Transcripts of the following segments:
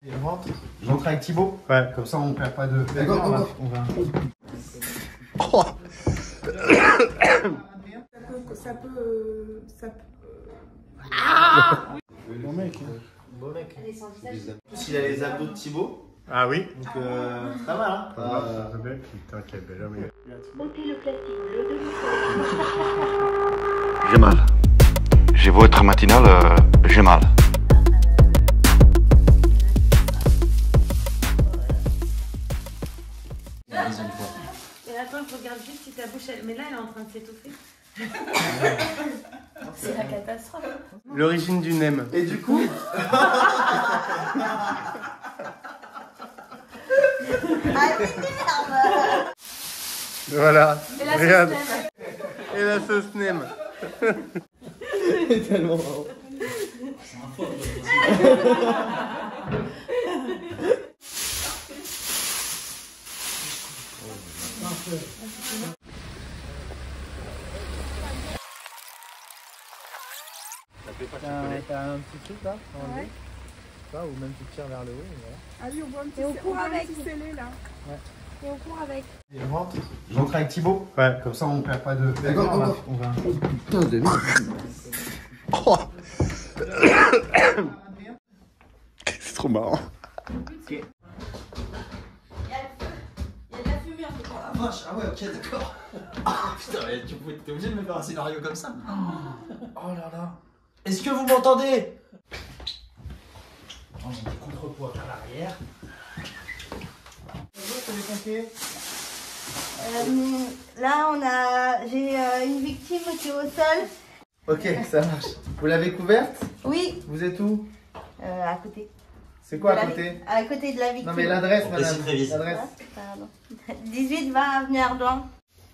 Je rentre avec Thibaut. Ouais. Comme ça on perd pas de. D'accord, on va. Oh. Ça peut. Bon mec. Bon mec. En plus il a les abdos de Thibaut. Ah oui. Donc c'est pas mal hein. Putain quel bel homme. J'ai mal. J'ai beau être matinal, j'ai mal. Mais attends, il faut regarder juste si ta bouche elle... Mais là elle est en train de s'étouffer. C'est la catastrophe. L'origine du nem. Et du coup. Voilà. Et la Regarde. sauce nem. Et la sauce nem. C'est tellement marrant. T'as un petit truc là? Ouais. Ou même tu tires vers le haut. Voilà. Allez, on voit un petit, Et on court avec. scellé là. Ouais. Et on court avec. Je rentre avec Thibaut. Ouais. Comme ça on perd pas de. D'accord, on va. Putain de merde. Oh. C'est trop marrant. Il y a de la fumée en tout cas. Ah vache, ah ouais, ok, d'accord. Ah putain, t'es obligé de me faire un scénario comme ça. Oh là là. Est-ce que vous m'entendez? Oh, j'ai des contrepoids vers l'arrière. C'est les pompiers. Là, j'ai une victime qui est au sol. Ok, ça marche. Vous l'avez couverte? Oui, Vous êtes où? à côté. C'est quoi De à la côté? À côté de la victime. Non mais l'adresse, madame. L'adresse. Ah, pardon. 18 20 avenue Ardouin.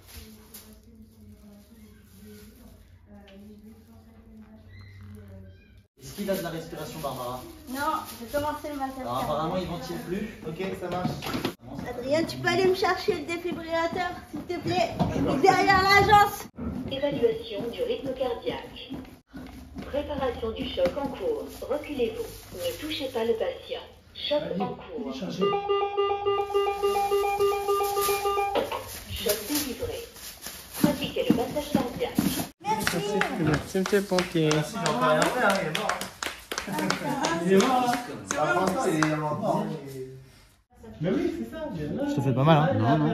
Est-ce qu'il a de la respiration, Barbara? Non, j'ai commencé le matin. Alors apparemment il ventile plus. Ok, ça marche. Adrien, tu peux aller me chercher le défibrillateur, s'il te plaît? Il est derrière l'agence. Évaluation du rythme cardiaque. Préparation du choc en cours. Reculez-vous. Ne touchez pas le patient. Choc en cours. Choc délivré. Pratiquez le passage cardiaque. Merci monsieur pompier. Merci, j'ai encore rien fait, hein, il est mort. Il est mort, hein. Par contre, il est mort. Mais oui, c'est ça. Je te fais pas mal, hein. Non, non.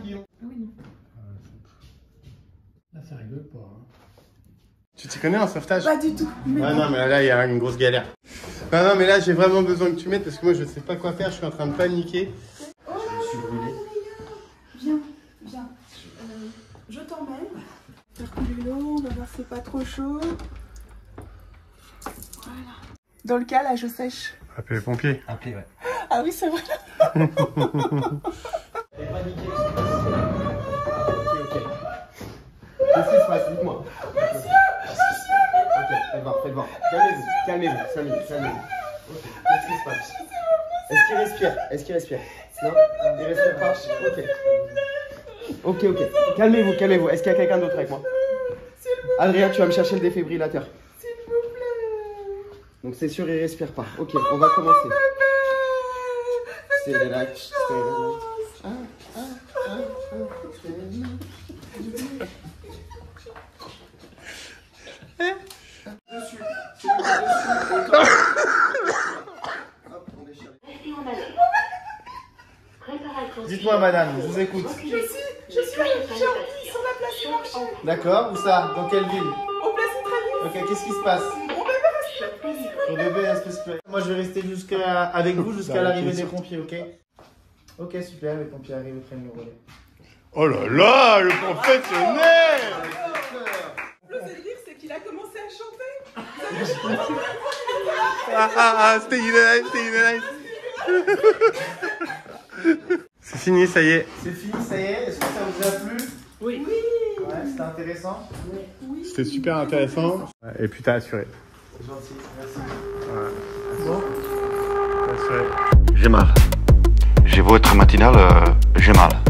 Là, ça rigole pas, hein. Tu t'y connais en sauvetage? Pas du tout. Ah non mais là il y a une grosse galère. Non mais là j'ai vraiment besoin que tu m'aides parce que moi je sais pas quoi faire, je suis en train de paniquer. Oh là là, suis brûlé. Viens. Je t'emmène. Faire couler l'eau, on va voir si c'est pas trop chaud. Voilà. Dans le cas, là, je sèche. Appelez les pompiers. Appelez, ouais. Ah oui, c'est vrai. Qu'est-ce qui se passe? Dites-moi. Ok, faites voir. Calmez-vous. Ok, qu'est-ce qui se passe? Est-ce qu'il respire? Non? Il respire pas? Ok. Calmez-vous. Est-ce qu'il y a quelqu'un d'autre avec moi? Adrien, tu vas me chercher le défibrillateur. S'il vous plaît. Donc c'est sûr, il respire pas. Ok, on va commencer. C'est relax. Dites-moi madame, je vous écoute. Je suis sur la place du marché. D'accord, où ça? Dans quelle ville? Au place Centraliste. Ok, qu'est-ce qui se passe? Mon bébé respire. Mon bébé respire. Moi je vais rester avec vous jusqu'à l'arrivée des pompiers, ok? Ok, super, les pompiers arrivent et prennent le relais. Oh là là, le professionnel! Le délire, c'est qu'il a commencé à chanter. C'était une live. C'est fini, ça y est. C'est fini, ça y est. Est-ce que ça vous a plu? Oui. Ouais, c'était intéressant. C'était super intéressant. Et puis t'as assuré. C'est gentil, merci. Ouais. Bon. T'as assuré. J'ai mal. J'ai beau être matinal, j'ai mal.